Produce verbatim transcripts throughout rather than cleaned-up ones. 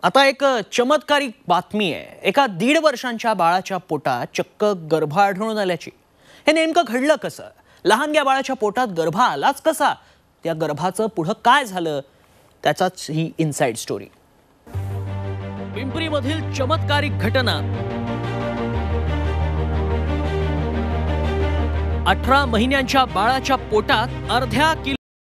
आता एक चमत्कारिक बातमी आहे। एका दीड वर्षांच्या बाळाच्या पोटात चक्क गर्भ आढळून आल्याची। हे नेमकं घडलं कसं? लहानग्या बाळाच्या पोटात गर्भ आलाच कसा? त्या गर्भाचं पुढे काय झालं त्याचाच ही इनसाइड स्टोरी। पिंपरीमधील चमत्कारिक घटना। अठरा महिन्यांच्या बाळाच्या पोटात अर्ध्या किलो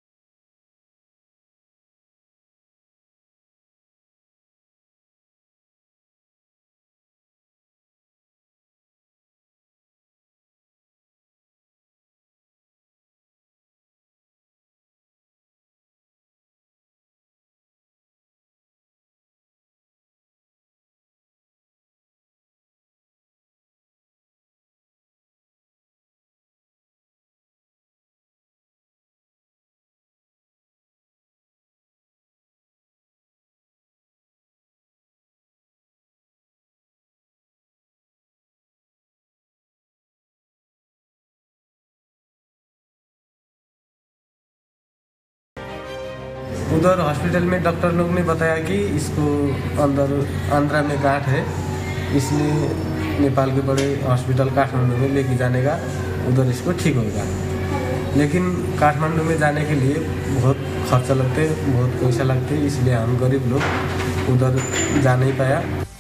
उधर हॉस्पिटल में डॉक्टर लोग ने बताया कि इसको अंदर आंध्रा में गांठ है, इसलिए नेपाल के बड़े हॉस्पिटल काठमांडू में लेके जाने का, उधर इसको ठीक होगा। लेकिन काठमांडू में जाने के लिए बहुत खर्चा लगते, बहुत पैसा लगते, इसलिए हम गरीब लोग उधर जा नहीं पाया।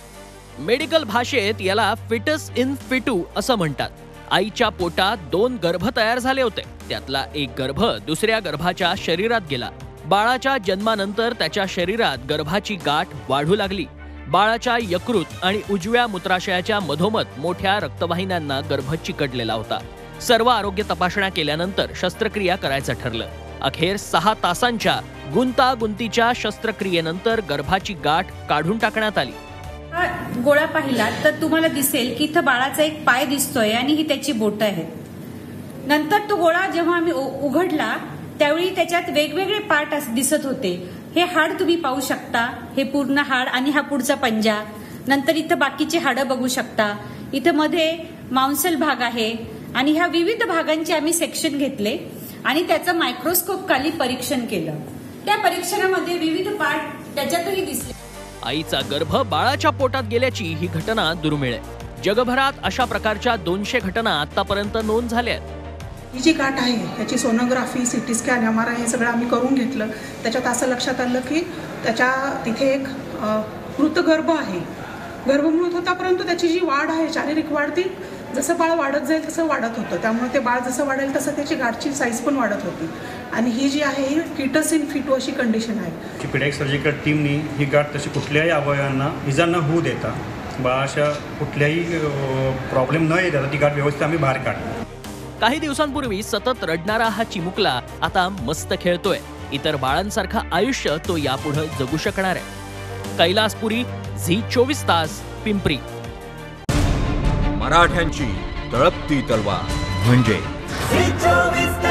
मेडिकल भाषेत याला फिटस इन फिटू असं म्हणतात। आईच्या पोटात दोन गर्भ तयार झाले होते, त्यातला एक गर्भ दुसऱ्या गर्भाच्या शरीरात गेला। बाळाच्या जन्मानंतर त्याच्या शरीरात गर्भाची गाठ वाढू लागली। बाळाच्या यकृत आणि उजव्या मूत्राशयाच्या मधोमध मोठ्या रक्तवाहिन्यांना गर्भ चिकटलेला होता। सर्व आरोग्य तपासण्या केल्यानंतर शस्त्रक्रिया करायचं ठरलं। अखेर सहा तासांच्या गुंतागुंतीच्या शस्त्रक्रियेनंतर गर्भाची गाठ काढून टाकण्यात आली। गोळा पाहिला तर तुम्हाला दिसेल की इथं बाळाचा एक पाय दिसतोय आणि ही त्याची बोटं आहेत। नंतर तो गोळा जेव्हा आम्ही उघडला त्यावेळी त्याच्यात वेगवेगळे पार्ट दिसत होते। हे हाड तुम्ही पाहू शकता, हे पूर्ण हाड आणि हा पुढचा पंजा। नंतर इथं बाकीचे हाडं बघू शकता। इथं मध्ये मांसल भाग आहे आणि ह्या विविध भागांचे आम्ही सेक्शन घेतले आणि त्याचं मायक्रोस्कोप खाली परीक्षण केलं। त्या परीक्षणामध्ये विविध पार्ट त्याच्यातही दिसले। आईचा गर्भ बाळाच्या पोटात गेल्याची ही घटना दुर्मिळ आहे। जगभरात अशा प्रकारच्या दोनशे घटना आतापर्यंत नोंद झाल्या आहेत। ही जी गाठ आहे याची sonography, CT scan, M R I हे सगळं आम्ही करून घेतलं। त्याच्यात असं लक्षात आलं की त्याच्या तिथे एक मृत गर्भ आहे। गर्भ मृत होता, परंतु त्याची जी वाढ आहे, शारीरिक वाढ, ती जसं बाळ वाढत जाईल तसं वाढत होतं। त्यामुळे ते बाळ जसं वाढेल तसं त्याची गाठची साईज पण वाढत होती आणि ही जी आहे ही फिटस इन फिटू अशी कंडिशन आहे। पीडियाट्रिक सर्जिकल टीमनी ही गाठ तशी कुठल्याही अवयवांना इजा न होऊ देता, बाळाच्या कुठल्याही प्रॉब्लेम न येता ती गाठ व्यवस्थित आम्ही बाहेर काढली। काही दिवसांपूर्वी सतत रडणारा हा चिमुकला आता मस्त खेळतोय। इतर बाळांसारखं आयुष्य तो यापुढे जगू शकणार आहे। कैलासपुरी, झी चोवीस तास, पिंपरी। मराठ्यांची तळपती तलवार म्हणजे झी चोवीस